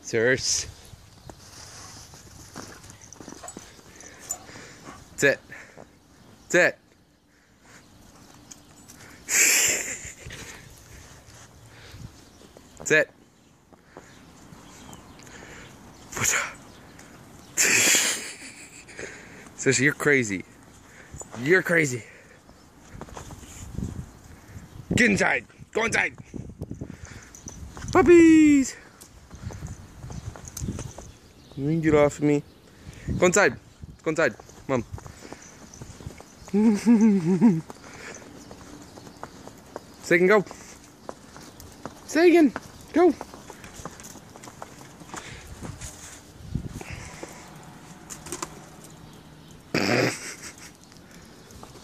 Sirs. Sit. Sit. Sit. Sis, you're crazy. You're crazy. Get inside. Go inside. Puppies. You can get off of me. Go inside. Go inside. Mom. Sagan, go. Sagan, go.